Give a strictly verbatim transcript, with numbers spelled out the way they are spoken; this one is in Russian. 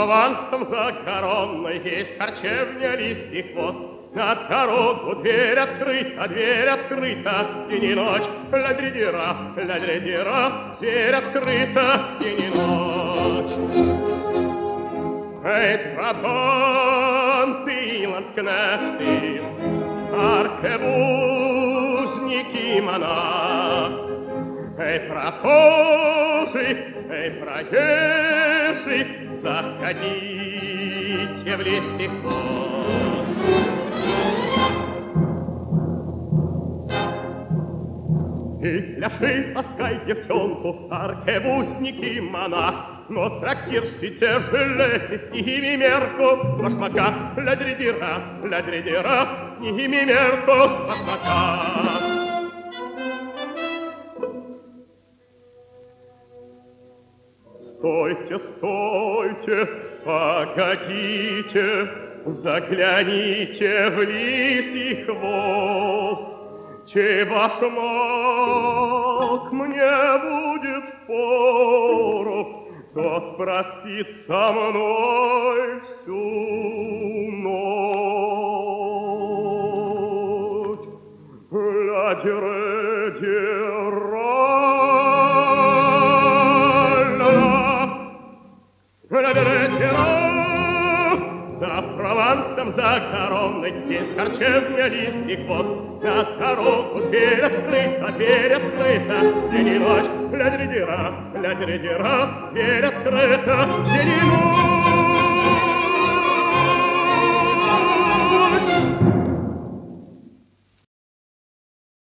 Провансом за коронной есть харчевня «Лисий хвост». На дорогу дверь открыта, дверь открыта, день и ночь, ля-дри-дира, ля-дри-дира, дверь открыта, день и ночь. Эй, трабанты, ланскнехты, аркебузники, монах, эй, прохожий, эй, проезжий, заходите в Лисий хвост. И для шеи таскай девчонку, аркебузники, монах, но трактирщи тяжелее, с ними мерку, башмака, ля-дри-дира, ля-дри-дира, с ними мерку, башмака. Стойте, стойте, погодите, загляните в Лисий хвост. Чей башмак мне будет впору, тот простит со мной всю ночь. Ля-дре-де-ра-ля-ля, за Провансом, за коронной есть харчевня «Лисий хвост». На дорогу дверь открыта, дверь открыта, день и ночь, ля-дри-дира, ля-дри-дира, дверь открыта, день и ночь.